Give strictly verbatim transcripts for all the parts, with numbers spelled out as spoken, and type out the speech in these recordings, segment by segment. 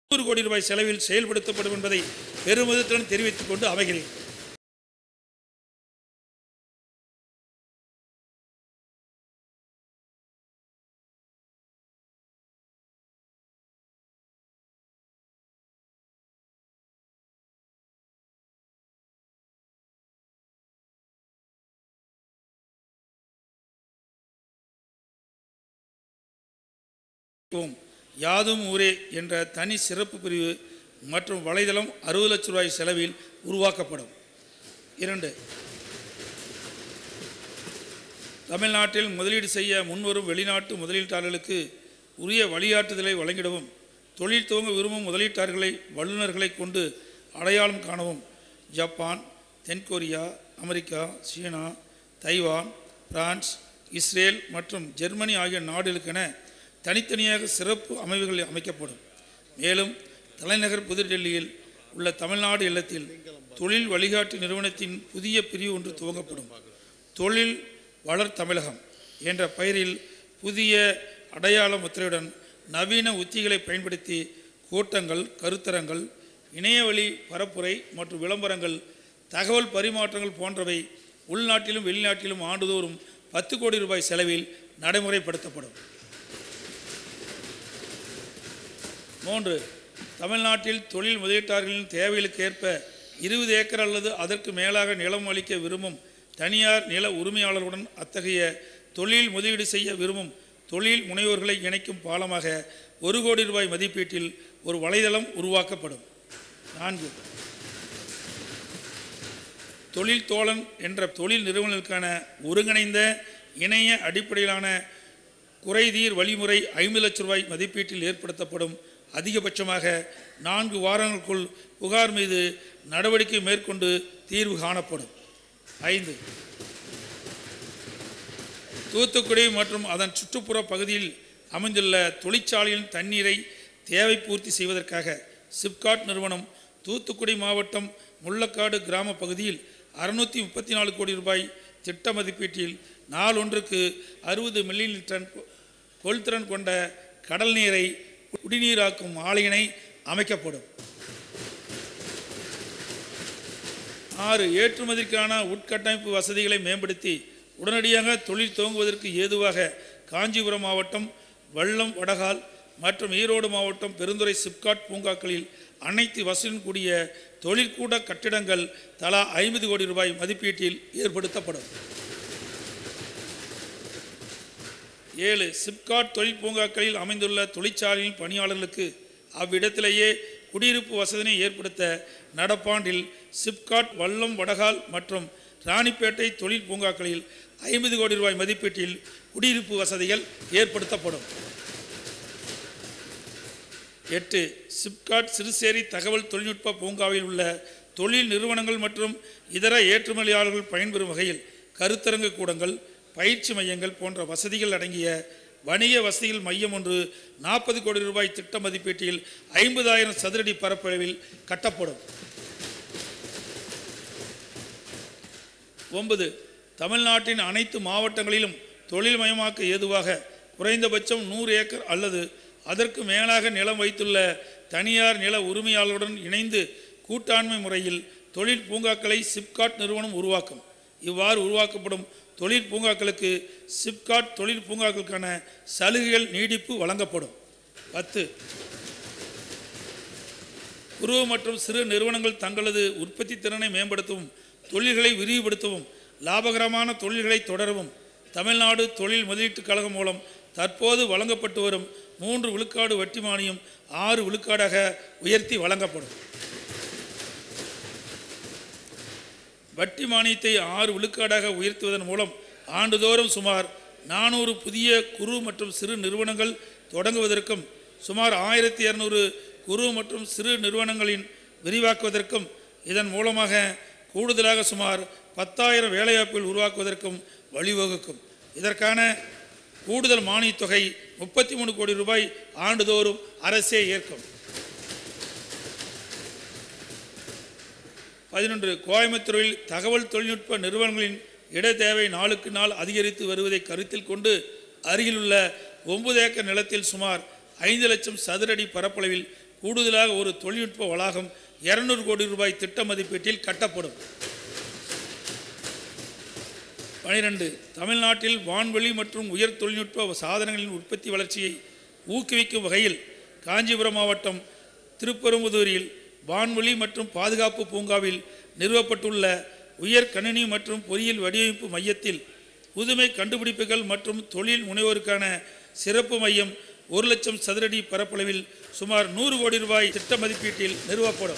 நூறு கோடி ரூபாய் செலவில் செயல்படுத்தப்படும் என்பதை பெருமிதத்துடன் தெரிவித்துக் கொண்டு அமைகிறேன். யாதும் ஊரே என்ற தனி சிறப்பு பிரிவு மற்றும் வலைதளம் அறுபது லட்சம் ரூபாய் செலவில் உருவாக்கப்படும். இரண்டு, தமிழ்நாட்டில் முதலீடு செய்ய முன்வரும் வெளிநாட்டு முதலீட்டாளர்களுக்கு உரிய வழிகாட்டுதலை வழங்கிடவும், தொழில் துவங்க விரும்பும் முதலீட்டாளர்களை வல்லுநர்களை கொண்டு அடையாளம் காணவும் ஜப்பான், தென்கொரியா, அமெரிக்கா, சீனா, தைவான், பிரான்ஸ், இஸ்ரேல் மற்றும் ஜெர்மனி ஆகிய நாடுகளுக்கென தனித்தனியாக சிறப்பு அமைவுகள் அமைக்கப்படும். மேலும் தலைநகர் புதுடெல்லியில் உள்ள தமிழ்நாடு இல்லத்தில் தொழில் வழிகாட்டு நிறுவனத்தின் புதிய பிரிவு ஒன்று துவங்கப்படும். தொழில் வளர் தமிழகம் என்ற பெயரில் புதிய அடையாள முத்திரையுடன் நவீன உத்திகளை பயன்படுத்தி கூட்டங்கள், கருத்தரங்கள், இணையவழி பரப்புரை மற்றும் விளம்பரங்கள், தகவல் பரிமாற்றங்கள் போன்றவை உள்நாட்டிலும் வெளிநாட்டிலும் ஆண்டுதோறும் பத்து கோடி ரூபாய் செலவில் நடைமுறைப்படுத்தப்படும். மூன்று, தமிழ்நாட்டில் தொழில் முதலீட்டாளர்களின் தேவைகளுக்கு ஏற்ப இருபது ஏக்கர் அல்லது அதற்கு மேலாக நிலம் அளிக்க விரும்பும் தனியார் நில உரிமையாளருடன் அத்தகைய தொழில் முதலீடு செய்ய விரும்பும் தொழில் முனைவோர்களை இணைக்கும் பாலமாக ஒரு கோடி ரூபாய் மதிப்பீட்டில் ஒரு வலைதளம் உருவாக்கப்படும். நான்கு, தொழில் தோழன் என்ற தொழில் நிறுவனங்களுக்கான ஒருங்கிணைந்த இணைய அடிப்படையிலான குறைதீர் வழிமுறை ஐம்பது லட்சம் ரூபாய் மதிப்பீட்டில் ஏற்படுத்தப்படும். அதிகபட்சமாக நான்கு வாரங்களுக்குள் புகார் மீது நடவடிக்கை மேற்கொண்டு தீர்வு காணப்படும். ஐந்து, தூத்துக்குடி மற்றும் அதன் சுற்றுப்புற பகுதியில் அமைந்துள்ள தொழிற்சாலையின் தண்ணீரை தேவை பூர்த்தி செய்வதற்காக சிப்காட் நிறுவனம் தூத்துக்குடி மாவட்டம் முள்ளக்காடு கிராம பகுதியில் அறுநூற்றி முப்பத்தி நாலு கோடி ரூபாய் திட்ட மதிப்பீட்டில் நாளொன்றுக்கு அறுபது மில்லி லிட்டர் கொள்திறன் கொண்ட கடல் நீரை குடிநீராக்கும் ஆலையினை அமைக்கப்படும். ஆறு, ஏற்றுமதிக்கான உட்கட்டமைப்பு வசதிகளை மேம்படுத்தி உடனடியாக தொழில் துவங்குவதற்கு ஏதுவாக காஞ்சிபுரம் மாவட்டம் வல்லம் வடகால் மற்றும் ஈரோடு மாவட்டம் பெருந்துறை சிப்காட் பூங்காக்களில் அனைத்து வசதியுடன் கூடிய தொழிற்கூட கட்டிடங்கள் தலா ஐம்பது கோடி ரூபாய் மதிப்பீட்டில் ஏற்படுத்தப்படும். ஏழு, சிப்காட் தொழில் பூங்காக்களில் அமைந்துள்ள தொழிற்சாலையின் பணியாளர்களுக்கு அவ்விடத்திலேயே குடியிருப்பு வசதியை ஏற்படுத்த நடப்பாண்டில் சிப்காட் வல்லம் வடகால் மற்றும் ராணிப்பேட்டை தொழில் பூங்காக்களில் ஐம்பது கோடி ரூபாய் மதிப்பீட்டில் குடியிருப்பு வசதிகள் ஏற்படுத்தப்படும். எட்டு, சிப்காட் சிறுசேரி தகவல் தொழில்நுட்ப பூங்காவில் உள்ள தொழில் நிறுவனங்கள் மற்றும் இதர ஏற்றுமதியாளர்கள் பயன்பெறும் வகையில் கருத்தரங்கு கூடங்கள், பயிற்சி மையங்கள் போன்ற வசதிகள் அடங்கிய வணிக வசதிகள் மையம் ஒன்று நாற்பது கோடி ரூபாய் திட்ட மதிப்பீட்டில் ஐம்பதாயிரம் சதுரடி பரப்பளவில் கட்டப்படும். ஒன்பது, தமிழ்நாட்டின் அனைத்து மாவட்டங்களிலும் தொழில் மயமாக்க ஏதுவாக குறைந்தபட்சம் நூறு ஏக்கர் அல்லது அதற்கு மேலாக நிலம் வைத்துள்ள தனியார் நில உரிமையாளருடன் இணைந்து கூட்டாண்மை முறையில் தொழில் பூங்காக்களை சிப்காட் நிறுவனம் உருவாக்கும். இவ்வாறு உருவாக்கப்படும் தொழில் பூங்காக்களுக்கு சிப்காட் தொழில் பூங்காக்களுக்கான சலுகைகள் நீடிப்பு வழங்கப்படும். பத்து, குறு மற்றும் சிறு நிறுவனங்கள் தங்களது உற்பத்தி திறனை மேம்படுத்தவும், தொழில்களை விரிவுபடுத்தவும், லாபகரமான தொழில்களை தொடரவும் தமிழ்நாடு தொழில் முதலீட்டுக் கழகம் மூலம் தற்போது வழங்கப்பட்டு வரும் மூன்று விழுக்காடு வட்டி மானியம் ஆறு விழுக்காடாக உயர்த்தி வழங்கப்படும். வட்டி மானியத்தை ஆறு விழுக்காடாக உயர்த்துவதன் மூலம் ஆண்டுதோறும் சுமார் நானூறு புதிய குறு மற்றும் சிறு நிறுவனங்கள் தொடங்குவதற்கும், சுமார் ஆயிரத்தி இரநூறு குறு மற்றும் சிறு நிறுவனங்களின் விரிவாக்குவதற்கும், இதன் மூலமாக கூடுதலாக சுமார் பத்தாயிரம் வேலைவாய்ப்புகள் உருவாக்குவதற்கும் வழிவகுக்கும். இதற்கான கூடுதல் மானியத் தொகை முப்பத்தி மூணு கோடி ரூபாய் ஆண்டுதோறும் அரசே ஏற்கும். பதினொன்று, கோயம்புத்தூரில் தகவல் தொழில்நுட்ப நிறுவனங்களின் இட தேவை நாளுக்கு நாள் அதிகரித்து வருவதை கருத்தில் கொண்டு அருகிலுள்ள ஒன்பது ஏக்கர் நிலத்தில் சுமார் ஐந்து லட்சம் சதுரடி பரப்பளவில் கூடுதலாக ஒரு தொழில்நுட்ப வளாகம் இருநூறு கோடி ரூபாய் திட்ட மதிப்பீட்டில் கட்டப்படும். பனிரெண்டு தமிழ்நாட்டில் வான்வெளி மற்றும் உயர் தொழில்நுட்ப சாதனங்களின் உற்பத்தி வளர்ச்சியை ஊக்குவிக்கும் வகையில் காஞ்சிபுரம் மாவட்டம் திருப்பெரும்புதூரில் வான்வெளி மற்றும் பாதுகாப்பு பூங்காவில் நிறுவப்பட்டுள்ள உயர் கணினி மற்றும் பொறியியல் வடிவமைப்பு மையத்தில் புதுமை கண்டுபிடிப்புகள் மற்றும் தொழில் முனைவோருக்கான சிறப்பு மையம் ஒரு லட்சம் சதுரடி பரப்பளவில் சுமார் நூறு கோடி ரூபாய் திட்ட மதிப்பீட்டில் நிறுவப்படும்.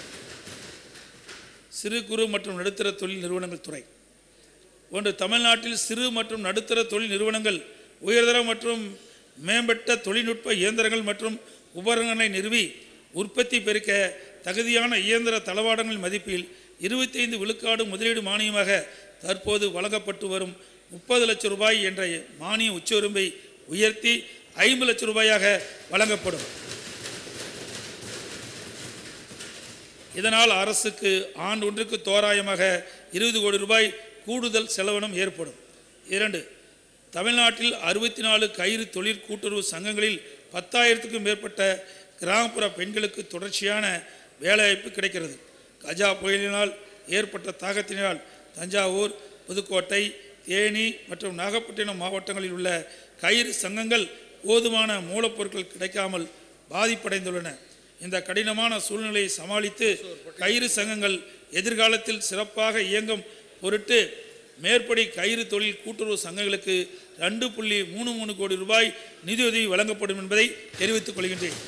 சிறு குறு மற்றும் நடுத்தர தொழில் நிறுவனங்கள் துறை. ஒன்று தமிழ்நாட்டில் சிறு மற்றும் நடுத்தர தொழில் நிறுவனங்கள் உயர்தர மற்றும் மேம்பட்ட தொழில்நுட்ப இயந்திரங்கள் மற்றும் உபகரணங்களை நிறுவி உற்பத்தி பெருக்க தகுதியான இயந்திர தளவாடங்கள் மதிப்பில் இருபத்தி ஐந்து விழுக்காடு முதலீடு மானியமாக தற்போது வழங்கப்பட்டு வரும் முப்பது லட்சம் ரூபாய் என்ற மானிய உச்சவரம்பை உயர்த்தி ஐம்பது லட்சம் ரூபாயாக வழங்கப்படும். இதனால் அரசுக்கு ஆண்டு ஒன்றுக்கு தோராயமாக இருபது கோடி ரூபாய் கூடுதல் செலவினம் ஏற்படும். இரண்டு தமிழ்நாட்டில் அறுபத்தி நாலு கயிறு தொழிற் கூட்டுறவு சங்கங்களில் பத்தாயிரத்துக்கும் மேற்பட்ட கிராமப்புற பெண்களுக்கு தொடர்ச்சியான வேலைவாய்ப்பு கிடைக்கிறது. கஜா புயலினால் ஏற்பட்ட தாக்கத்தினால் தஞ்சாவூர், புதுக்கோட்டை, தேனி மற்றும் நாகப்பட்டினம் மாவட்டங்களில் உள்ள கயிறு சங்கங்கள் போதுமான மூலப்பொருட்கள் கிடைக்காமல் பாதிப்படைந்துள்ளன. இந்த கடினமான சூழ்நிலையை சமாளித்து கயிறு சங்கங்கள் எதிர்காலத்தில் சிறப்பாக இயங்கும் பொருட்டு மேற்படி கயிறு தொழில் கூட்டுறவு சங்கங்களுக்கு ரெண்டு புள்ளி மூணு மூணு கோடி ரூபாய் நிதியுதவி வழங்கப்படும் என்பதை தெரிவித்துக் கொள்கின்றேன்.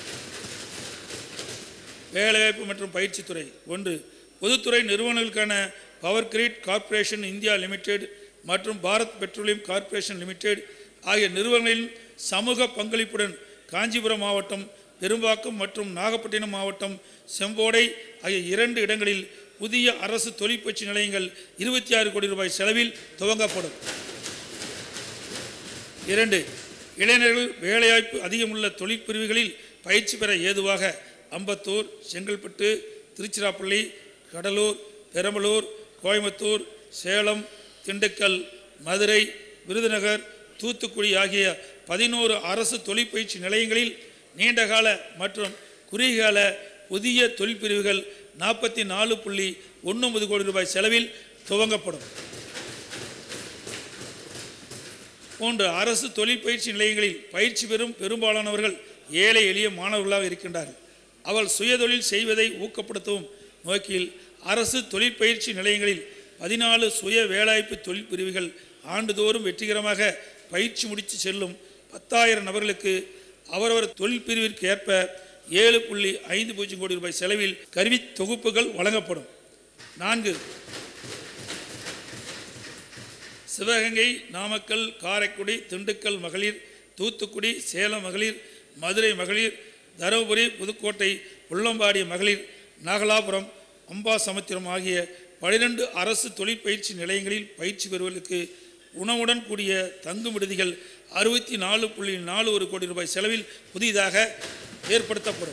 வேலைவாய்ப்பு மற்றும் பயிற்சித்துறை. ஒன்று பொதுத்துறை நிறுவனங்களுக்கான power grid corporation India limited மற்றும் பாரத் பெட்ரோலியம் கார்ப்பரேஷன் லிமிடெட் ஆகிய நிறுவனங்களின் சமூக பங்களிப்புடன் காஞ்சிபுரம் மாவட்டம், பெரும்பாக்கம் மற்றும் நாகப்பட்டினம் மாவட்டம் செம்போடை ஆகிய இரண்டு இடங்களில் புதிய அரசு தொழிற்பயிற்சி நிலையங்கள் இருபத்தி ஆறு கோடி ரூபாய் செலவில் துவங்கப்படும். இரண்டு இளைஞர்கள் வேலைவாய்ப்பு அதிகமுள்ள தொழிற்பிரிவுகளில் பயிற்சி பெற ஏதுவாக அம்பத்தூர், செங்கல்பட்டு, திருச்சிராப்பள்ளி, கடலூர், பெரம்பலூர், கோயம்புத்தூர், சேலம், திண்டுக்கல், மதுரை, விருதுநகர், தூத்துக்குடி ஆகிய பதினோரு அரசு தொழிற்பயிற்சி நிலையங்களில் நீண்டகால மற்றும் குறுகியகால புதிய தொழிற்பிரிவுகள் நாற்பத்தி நாலு புள்ளி ஒன்பது கோடி ரூபாய் செலவில் துவங்கப்படும். போன்ற அரசு தொழிற்பயிற்சி நிலையங்களில் பயிற்சி பெறும் பெரும்பாலானவர்கள் ஏழை எளிய மாணவர்களாக இருக்கின்றார்கள். அவள் சுயதொழில் செய்வதை ஊக்கப்படுத்தவும் நோக்கில் அரசு தொழிற்பயிற்சி நிலையங்களில் பதினாலு சுய வேலைவாய்ப்பு தொழில் பிரிவுகள் ஆண்டுதோறும் வெற்றிகரமாக பயிற்சி முடித்து செல்லும் பத்தாயிரம் நபர்களுக்கு அவரவர் தொழில் பிரிவிற்கு ஏற்ப ஏழு புள்ளி ஐந்து பூஜ்ஜியம் கோடி ரூபாய் செலவில் கருவி தொகுப்புகள் வழங்கப்படும். நான்கு சிவகங்கை, நாமக்கல், காரைக்குடி, திண்டுக்கல் மகளிர், தூத்துக்குடி, சேலம் மகளிர், மதுரை மகளிர், தருமபுரி, புதுக்கோட்டை, உள்ளம்பாடி மகளிர், நாகலாபுரம், அம்பாசமுத்திரம் ஆகிய பனிரெண்டு அரசு தொழிற்பயிற்சி நிலையங்களில் பயிற்சி பெறுவதற்கு உணவுடன் கூடிய தங்கும் விடுதிகள் அறுபத்தி நாலு புள்ளி நாலு ஒரு கோடி ரூபாய் செலவில் புதிதாக ஏற்படுத்தப்படும்.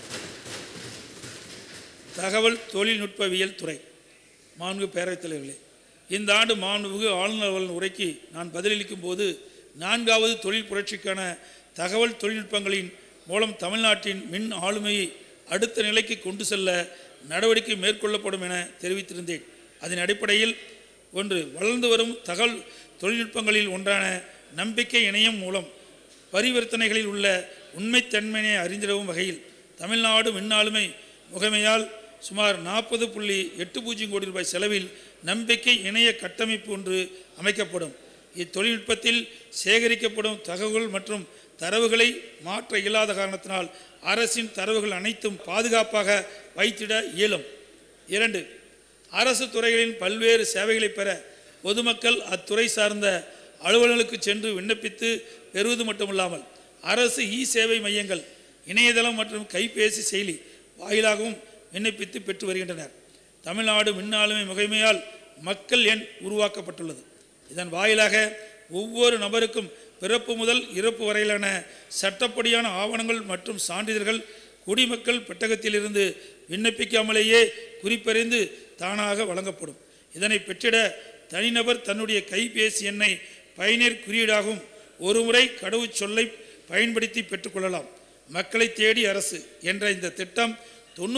தகவல் தொழில்நுட்பவியல் துறை. மாண்பு பேரவைத் தலைவர்களே, இந்த ஆண்டு மாண்புமிகு ஆளுநர் அவர்களின் உரைக்கு நான் பதிலளிக்கும் போது நான்காவது தொழில் புரட்சிக்கான தகவல் தொழில்நுட்பங்களின் மூலம் தமிழ்நாட்டின் மின் ஆளுமையை அடுத்த நிலைக்கு கொண்டு செல்ல நடவடிக்கை மேற்கொள்ளப்படும் என தெரிவித்திருந்தேன். அதன் அடிப்படையில் ஒன்று வளர்ந்து வரும் தகவல் தொழில்நுட்பங்களில் ஒன்றான நம்பிக்கை இணையம் மூலம் பரிவர்த்தனைகளில் உள்ள உண்மைத்தன்மையை அறிந்திடவும் வகையில் தமிழ்நாடு மின்னாளுமை முகமையால் சுமார் நாற்பது புள்ளி எட்டு பூஜ்ஜியம் கோடி ரூபாய் செலவில் நம்பிக்கை இணைய கட்டமைப்பு ஒன்று அமைக்கப்படும். இத்தொழில்நுட்பத்தில் சேகரிக்கப்படும் தகவல்கள் மற்றும் தரவுகளை மாற்ற இயலாத காரணத்தினால் அரசின் தரவுகள் அனைத்தும் பாதுகாப்பாக வைத்திட இயலும். இரண்டு அரசு துறைகளின் பல்வேறு சேவைகளை பெற பொதுமக்கள் அத்துறை சார்ந்த அலுவலர்களுக்கு சென்று விண்ணப்பித்து பெறுவது மட்டுமில்லாமல் அரசு இ சேவை மையங்கள், இணையதளம் மற்றும் கைபேசி செயலி வாயிலாகவும் விண்ணப்பித்து பெற்று வருகின்றனர். தமிழ்நாடு மின்னாளுமை முகமையால் மக்கள் எண் உருவாக்கப்பட்டுள்ளது. இதன் வாயிலாக ஒவ்வொரு நபருக்கும் பிறப்பு முதல் இறப்பு வரையிலான சட்டப்படியான ஆவணங்கள் மற்றும் சான்றிதழ்கள் குடிமக்கள் பெட்டகத்திலிருந்து விண்ணப்பிக்காமலேயே குறிப்பறிந்து தானாக வழங்கப்படும். இதனை பெற்றிட தனிநபர் தன்னுடைய கைபேசி எண்ணை பயனர் குறியீடாகவும் ஒருமுறை கடவுச் சொல்லை பயன்படுத்தி பெற்றுக்கொள்ளலாம். மக்களை தேடி அரசு என்ற இந்த திட்டம் தொண்ணூறு